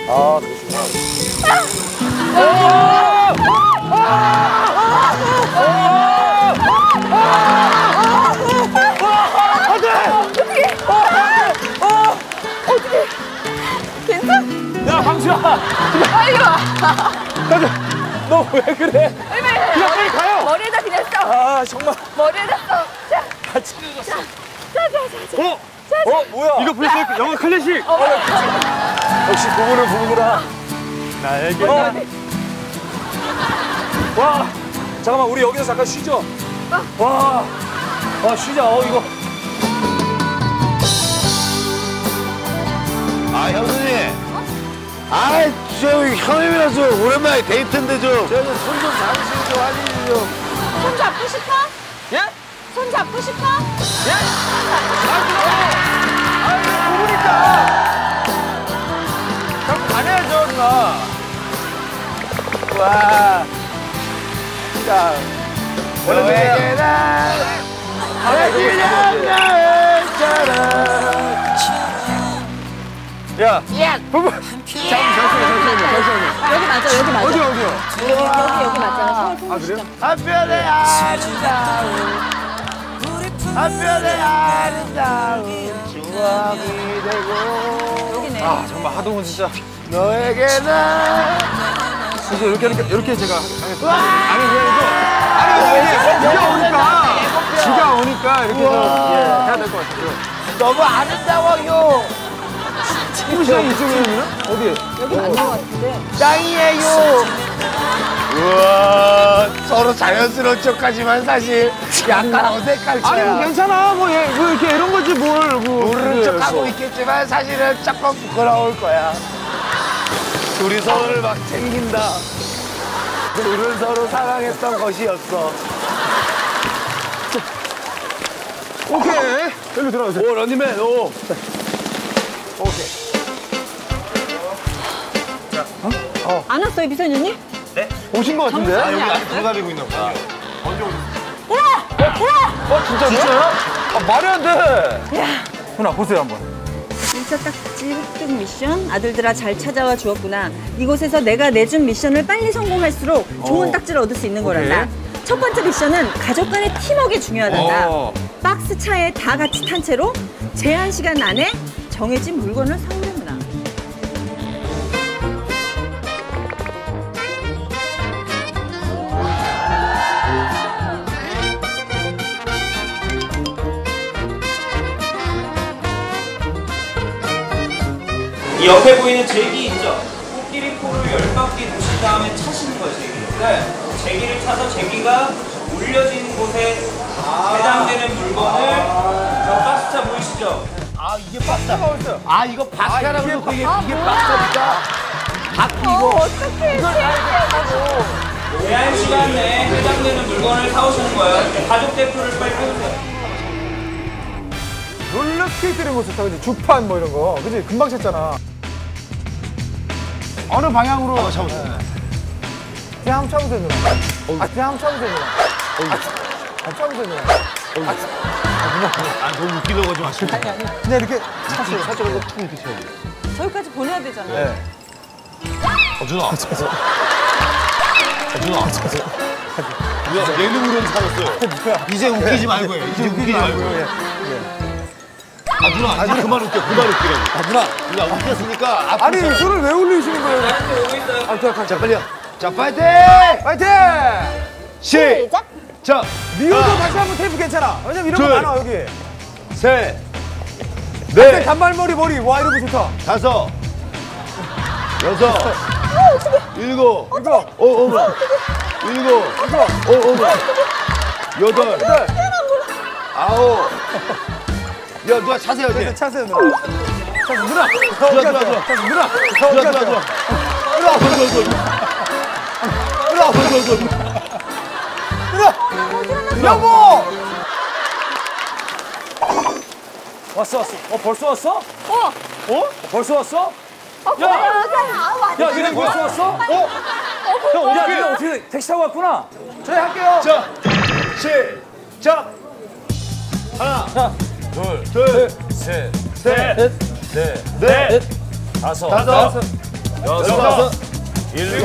아, 그러시구나. 어떡해. 괜찮아? 야, 광수야. 빨리 와. 너 왜 그래? 그냥 빨리 가요. 머리에다 그냥 써. 아, 정말. 머리에다 써. 자. 같이 늦었어. 자. 뭐야? 이거 벌써 영화 클래식. 역시 부부는 부부구나. 나에게. 와, 잠깐만, 우리 여기서 잠깐 쉬죠. 와, 쉬자. 이거. 아, 형수님. 아이, 저 형님이랑 좀 오랜만에 데이트인데 좀. 저는 손 좀 잡으시고 좀 하시지 좀. 손 잡고 싶어? 예? 손 잡고 싶어? 예? 이거 부부니까. 자꾸 다녀야죠, 누나. 와. 자, 너에게 난 그냥 나의 사랑. 야, 부부. 잠시만요. 여기 맞아, 여기 맞아. 어디요? 여기 맞아. 서울 그래요? 한편의 아름다운 한편의 아름다운 추억이 되고. 여기네. 아, 정말 하동은 진짜. 너에게 난 진짜 이렇게 제가 하겠습니다. 아니, 지가 오니까 이렇게 좀 해야 될 것 같아요. 너무 아름다워요. 시장이 이쪽이면 어디? 여기 맞는 것 같은데. 짱이에요. 우와, 서로 자연스러운 척하지만 사실 약간 어색할 아니, 뭐 거야. 괜찮아. 뭐 이렇게 이런 거지 뭘. 모르는 척하고 있겠지만 사실은 조금 부끄러울 거야. 둘이 서로를 막 챙긴다. 둘은 서로 사랑했던 것이었어. 오케이. 여기 들어가세요. 오, 런닝맨, 오. 오케이. 안 왔어요, 미선현님? 오신 것 같은데? 여기 아직 돌아다니고 있나 보다. 진짜요? 말이 안 돼. 누나, 보세요, 한번. 진짜 딱지 획득 미션. 아들들아 잘 찾아와 주었구나. 이곳에서 내가 내준 미션을 빨리 성공할수록 좋은 딱지를 얻을 수 있는 거란다. 첫 번째 미션은 가족 간의 팀워크가 중요하단다. 박스 차에 다 같이 탄 채로 제한 시간 안에 정해진 물건을 사오려구나. 이 옆에 보이는 제기 있죠? 코끼리 코를 10바퀴 도신 다음에 차시는 거예요, 제기를. 제기를 차서 제기가 올려지는 곳에 해당되는 물건을 저 박스차 보이시죠? 아, 이게 박스가 어딨어요? 아, 이거 박스라고 그러고 이게 박스니까. 어떡해. 제한 시간 내에 해당되는 물건을 사오시는 거예요. 가족 대표를 빨리 해주세요. 롤러스케이트 이런 거 좋다, 그지? 주판 뭐 이런 거. 그지? 금방 쳤잖아. 어느 방향으로? 잡으세요. 그냥 한번 쳐보세요, 누나. 그냥 한번 쳐보세요, 누나. 쳐보세요, 누나. 아, 너무 웃기려고 하지 마시고. 그냥 이렇게 찼어요. 살짝 툭 이렇게 쳐야 돼. 저기까지 보내야 되잖아요. 네. 누나. 누나. 누나, 예능으로는 살았어요. 이제 웃기지 말고요. 이제 웃기지 말고요. 아, 누나, 아니, 그만 웃겨. 그만 웃기라고. 누나 웃겼으니까. 아니, 손을 왜 올리시는 거예요? 오고 있어요. 자, 빨리요. 자, 파이팅! 파이팅! 시작! 자, 미우도 다시 한번 테이프 괜찮아. 왜냐면 이런 거 둘. 많아, 여기. 셋, 네. 넷, 단발머리 머리. 와, 이런 거 좋다. 다섯, 여섯, 일곱, 이거. 일곱, 여덟, 아홉. 야, 누나 차세요, 이제. 차세요, 누나. 누나. 누나. 여보! 왔어. 벌써 왔어? 벌써 왔어? 야, 니네 벌써 왔어? 야, 니네 어떻게 택시 타고 왔구나? 저희 할게요. 자, 시작! 하나, 둘, 셋, 넷, 다섯, 여섯, 일곱.